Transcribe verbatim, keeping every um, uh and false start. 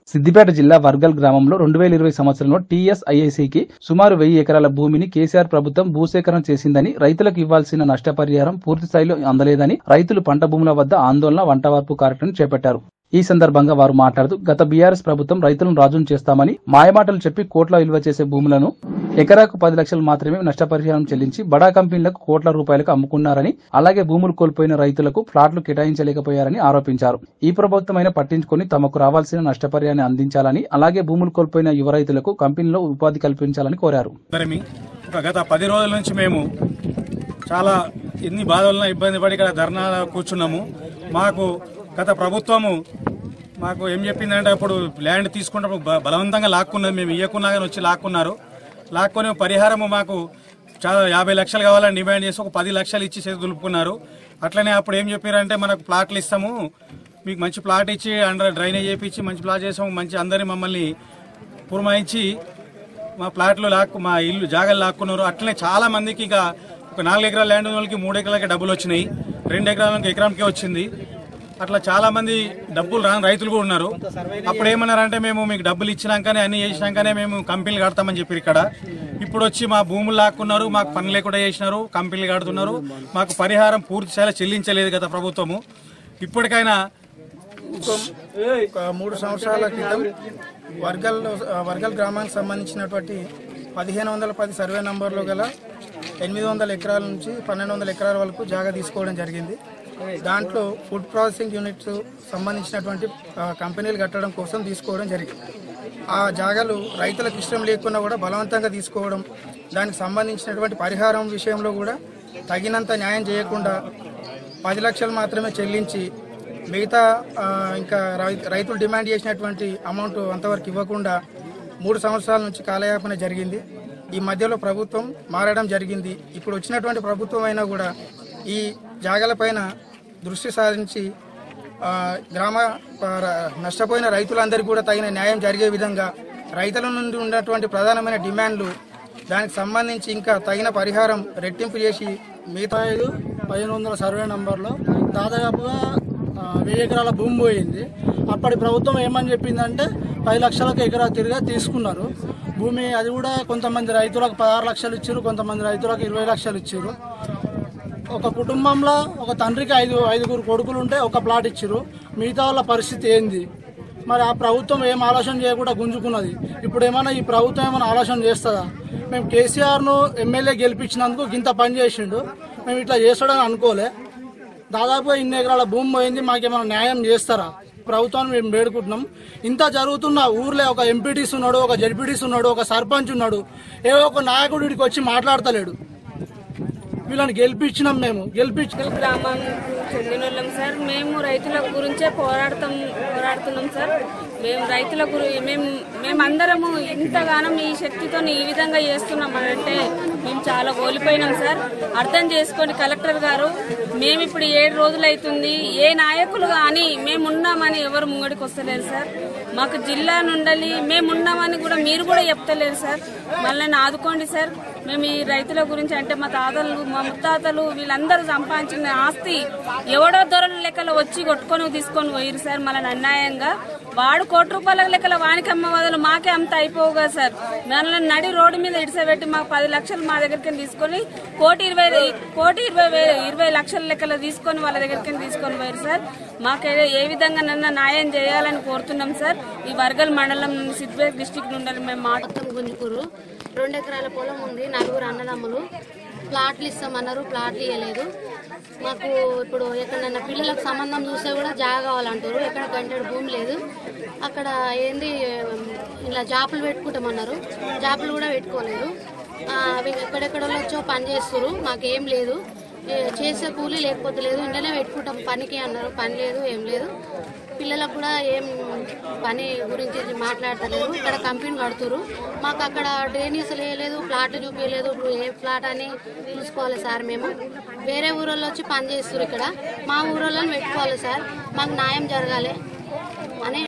సిద్దిపేట జిల్లా వర్గల్ గ్రామంలో రెండు వేల ఇరవై సంవత్సరంలో టీఎస్ఐఐసికి సుమారు వెయ్యి ఎకరాల భూమిని కేసీఆర్ ప్రభుత్వం భూసేకరణ చేసిందని, రైతులకు ఇవ్వాల్సిన నష్టపరిహారం పూర్తి స్థాయిలో అందలేదని రైతులు పంట భూముల వద్ద ఆందోళన, వంటవార్పు కార్యక్రమం చేపట్టారు. ఈ సందర్భంగా వారు మాట్లాడుతూ, గత బీఆర్ఎస్ ప్రభుత్వం రైతులను రాజును చేస్తామని మాయమాటలు చెప్పి కోట్ల విలువ చేసే భూములను ఎకరాకు పది లక్షలు మాత్రమే నష్టపరిహారం చెల్లించి బడా కంపెనీలకు కోట్ల రూపాయలకు అమ్ముకున్నారని, అలాగే భూములు కోల్పోయిన రైతులకు ప్లాట్లు కేటాయించలేకపోయారని ఆరోపించారు. ఈ ప్రభుత్వమైన పట్టించుకుని తమకు రావాల్సిన నష్టపరిహారాన్ని అందించాలని, అలాగే భూములు కోల్పోయిన యువ రైతులకు కంపెనీలో ఉపాధి కల్పించాలని కోరారు. గత పది రోజుల నుంచి మేము చాలా ఎన్ని బాధలను ఇబ్బంది పడి ఇక్కడ ధర్నా కూర్చున్నాము. మాకు గత ప్రభుత్వము మాకు ఏం చెప్పిందంటే, అప్పుడు ల్యాండ్ తీసుకున్నప్పుడు బలవంతంగా లాక్కున్నది, మేము ఇయ్యకున్నా కానీ వచ్చి లాక్కున్నారు. లాక్కొని పరిహారము మాకు చాలా యాభై లక్షలు కావాలని డిమాండ్ చేసి ఒక పది లక్షలు ఇచ్చి చేతి దులుపుకున్నారు. అట్లనే అప్పుడు ఏం చెప్పారంటే, మనకు ప్లాట్లు ఇస్తాము, మీకు మంచి ప్లాట్ ఇచ్చి అండర్ డ్రైనేజ్ చేయించి మంచి ప్లాట్ చేసాము, మంచి అందరినీ మమ్మల్ని పురమాయించి మా ప్లాట్లు లాక్కు మా ఇల్లు జాగాలు లాక్కున్నారు. అట్లనే చాలా మందికి ఇక ఒక నాలుగు ఎకరాల ల్యాండ్ ఉన్న వాళ్ళకి మూడు ఎకరాలకి డబ్బులు వచ్చినాయి, రెండు ఎకరాలకి ఎకరాంకే వచ్చింది. అట్లా చాలా మంది డబ్బులు రాని రైతులు కూడా ఉన్నారు. అప్పుడు ఏమన్నారంటే, మేము మీకు డబ్బులు ఇచ్చినాకనే అన్ని చేసినాకనే మేము కంపెనీలు కడతామని చెప్పారు. ఇక్కడ ఇప్పుడు వచ్చి మా భూములు లాక్కున్నారు, మాకు పనులు లేకుండా చేసినారు, కంపెనీలు కడుతున్నారు. మాకు పరిహారం పూర్తి స్థాయిలో చెల్లించలేదు గత ప్రభుత్వము. ఇప్పటికైనా మూడు సంవత్సరాల క్రితం వర్గల్ వర్గల్ గ్రామానికి సంబంధించినటువంటి పదిహేను వందల పది సర్వే నంబర్లో గల ఎనిమిది వందల ఎకరాల నుంచి పన్నెండు వందల ఎకరాల వరకు జాగా తీసుకోవడం జరిగింది. దాంట్లో ఫుడ్ ప్రాసెసింగ్ యూనిట్స్ సంబంధించినటువంటి కంపెనీలు కట్టడం కోసం తీసుకోవడం జరిగింది. ఆ జాగాలు రైతులకు ఇష్టం లేకుండా కూడా బలవంతంగా తీసుకోవడం, దానికి సంబంధించినటువంటి పరిహారం విషయంలో కూడా తగినంత న్యాయం చేయకుండా పది లక్షలు మాత్రమే చెల్లించి మిగతా ఇంకా రైతులు డిమాండ్ చేసినటువంటి అమౌంట్ అంతవరకు ఇవ్వకుండా మూడు సంవత్సరాల నుంచి కాలయాపన జరిగింది. ఈ మధ్యలో ప్రభుత్వం మారడం జరిగింది. ఇప్పుడు వచ్చినటువంటి ప్రభుత్వం అయినా కూడా ఈ జాగాలపైన దృష్టి సారించి గ్రామ నష్టపోయిన రైతులందరికీ కూడా తగిన న్యాయం జరిగే విధంగా రైతుల నుండి ఉన్నటువంటి ప్రధానమైన డిమాండ్లు, దానికి సంబంధించి ఇంకా తగిన పరిహారం రెట్టింపు చేసి మిగతా ఐదు పదిహేను వందల సర్వే నంబర్లో దాదాపుగా వెయ్యి ఎకరాల భూమి పోయింది. అప్పటి ప్రభుత్వం ఏమని చెప్పిందంటే, పది లక్షలకు ఎకరా తిరిగా తీసుకున్నారు భూమి. అది కూడా కొంతమంది రైతులకు పదహారు లక్షలు ఇచ్చారు, కొంతమంది రైతులకు ఇరవై లక్షలు ఇచ్చారు. ఒక కుటుంబంలో ఒక తండ్రికి ఐదు ఐదుగురు కొడుకులు ఉంటే ఒక ప్లాట్ ఇచ్చారు. మిగతా వాళ్ళ పరిస్థితి ఏంది? మరి ఆ ప్రభుత్వం ఏం ఆలోచన చేయకుండా గుంజుకున్నది. ఇప్పుడు ఏమైనా ఈ ప్రభుత్వం ఏమైనా ఆలోచన చేస్తుందా? మేము కేసీఆర్ను ఎమ్మెల్యే గెలిపించినందుకు ఇంత పని చేసిండు, మేము ఇట్లా చేస్తాడని అనుకోలే. దాదాపుగా ఇన్ని ఎకరాల భూమి పోయింది, మాకేమైనా న్యాయం చేస్తారా? ప్రభుత్వాన్ని మేము వేడుకుంటున్నాం. ఇంత జరుగుతున్న ఊర్లో ఒక ఎంపీటీసీ ఉన్నాడు, ఒక జడ్పీటీసీ ఉన్నాడు, ఒక సర్పంచ్ ఉన్నాడు, ఏ ఒక నాయకుడు వీడికి వచ్చి మాట్లాడతలేడు. వీళ్ళని గెలిపించినాం, మేము గెలిపించి గ్రామానికి చెందిన వాళ్ళం సార్. మేము రైతుల గురించే పోరాడతాం పోరాడుతున్నాం సార్. మేము రైతుల గురి మేము మేమందరము ఇంతగానో ఈ శక్తితో ఈ విధంగా చేస్తున్నామంటే మేము చాలా కోల్పోయినాం సార్. అర్థం చేసుకోండి కలెక్టర్ గారు. మేము ఇప్పుడు ఏడు రోజులు అవుతుంది, ఏ నాయకులు కానీ మేమున్నామని ఎవరు ముంగడికి వస్తలేరు సార్. మాకు జిల్లా నుండి మేమున్నామని కూడా మీరు కూడా చెప్తలేరు సార్. మళ్ళీ ఆదుకోండి సార్. మేము ఈ రైతుల గురించి అంటే మా తాతలు మా ముత్తాతలు వీళ్ళందరూ సంపాదించిన ఆస్తి ఎవడో దొరల లెక్కలో వచ్చి కొట్టుకొని తీసుకొని పోయిరు సార్. మళ్ళీ అన్యాయంగా వాడు కోటి రూపాయల లెక్కల వానికి అమ్మ వదలు మాకే అంత అయిపోవుగా సార్. మనల్ని నడి రోడ్డు మీద ఇడిసబెట్టి మాకు పది లక్షలు మా దగ్గరికి తీసుకొని కోటి ఇరవై కోటి ఇరవై ఇరవై లక్షల లెక్కలు తీసుకొని వాళ్ళ దగ్గరికి తీసుకొని పోయారు సార్. మాకు ఏ విధంగా నన్ను న్యాయం చేయాలని కోరుతున్నాం సార్. ఈ వర్గల్ మండలం సిద్దిపేట డిస్టిక్ నుండి మేము మొత్తం గుంజుకూరు రెండు ఎకరాల పొలం ఉంది, నలుగురు అన్నదమ్ములు. ప్లాట్లు ఇస్తామన్నారు, ప్లాట్లు ఇవ్వలేదు మాకు. ఇప్పుడు ఎక్కడన్నా పిల్లలకు సంబంధం చూస్తే కూడా జాగా కావాలంటారు. ఎక్కడ గంటెడు భూమి లేదు. అక్కడ ఏంది ఇలా జాపులు పెట్టుకుంటామన్నారు, జాపులు కూడా పెట్టుకోలేదు. ఎక్కడెక్కడ వచ్చో పని చేస్తారు, మాకేం లేదు. చేసే కూలీ లేకపోతే లేదు, ఇంటనే పెట్టుకుంటాం పనికి అన్నారు. పని లేదు, ఏం లేదు. పిల్లలకు కూడా ఏం పని గురించి మాట్లాడతలేరు. ఇక్కడ కంపెనీ కడుతురు, మాకు అక్కడ డ్రైనేజ్ వేయలేదు, ప్లాట్ చూపించలేదు. ఇప్పుడు ఏ ప్లాట్ అని చూసుకోవాలి సార్. మేము వేరే ఊరోళ్ళు వచ్చి పని చేస్తారు, ఇక్కడ మా ఊరోళ్ళని పెట్టుకోవాలి సార్. మాకు న్యాయం జరగాలి అని